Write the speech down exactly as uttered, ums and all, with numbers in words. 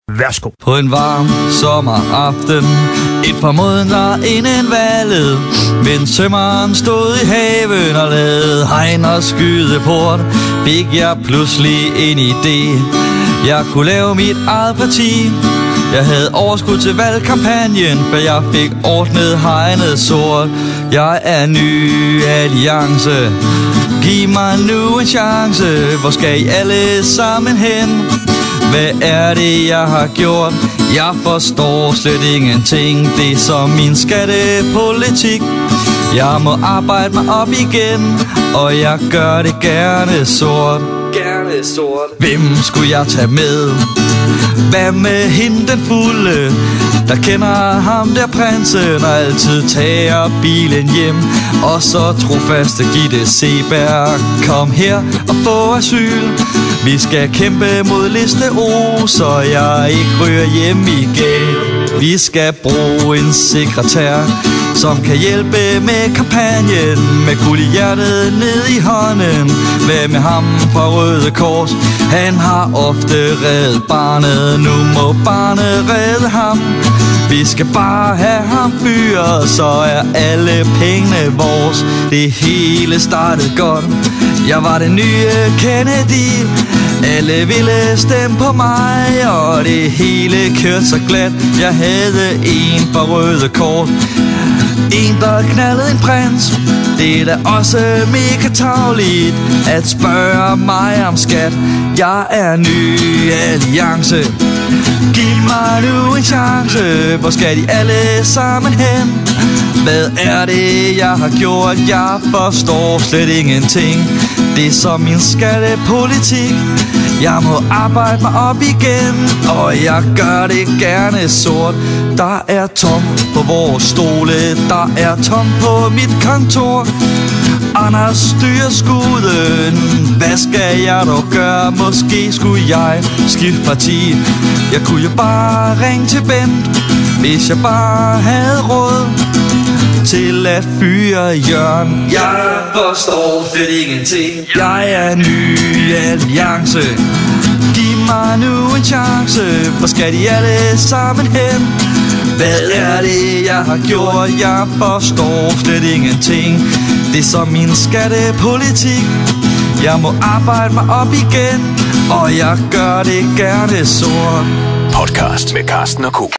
Værsgo. På en varm sommeraften, et par måneder inden valget, mens sømmeren stod i haven og lavede hegn og skydeport, fik jeg pludselig en idé. Jeg kunne lave mit eget parti. Jeg havde overskud til valgkampagnen, for jeg fik ordnet hegnet sort. Jeg er ny alliance, giv mig nu en chance. Hvor skal I alle sammen hen? Hvad er det, jeg har gjort? Jeg forstår slet ingenting. Det er som min skattepolitik. Jeg må arbejde mig op igen, og jeg gør det gerne sort. Gerne sort. Hvem skulle jeg tage med? Hvad med hende den fulde, der kender ham der prinsen, og altid tager bilen hjem? Og så trofaste Gitte Seberg, kom her og få asyl. Vi skal kæmpe mod liste O, så jeg ikke ryger hjem igen. Vi skal bruge en sekretær, som kan hjælpe med kampagnen, med guld i hjertet ned i hånden. Hvad med ham fra Røde Kors? Han har ofte reddet barnet, nu må barnet redde ham. Vi skal bare have ham fyret, så er alle pengene vores. Det hele startede godt, jeg var den nye Kennedy. Alle ville stemme på mig, og det hele kørte så glat. Jeg havde en fra Røde Kors, en der knaldede en prins. Det er da også mega tarveligt at spørge mig om skat. Jeg er ny alliance, giv mig nu en chance. Hvor skal de alle sammen hen? Hvad er det, jeg har gjort? Jeg forstår slet ingenting. Det er som min skattepolitik. Jeg må arbejde mig op igen, og jeg gør det gerne sort. Der er tom på vores stole, der er tom på mit kontor. Anders styrer skuden, hvad skal jeg dog gøre? Måske skulle jeg skifte parti. Jeg kunne jo bare ringe til Bent, hvis jeg bare havde råd til at fyre Jørgen. Jeg forstår slet ingenting. Jeg er ny alliance, giv mig nu en chance. Hvor skal de alle sammen hen? Hvad er det, jeg har gjort? Jeg forstår slet ingenting. Det er som min skattepolitik. Jeg må arbejde mig op igen, og jeg gør det gerne sort. Podcast med Carsten og Co.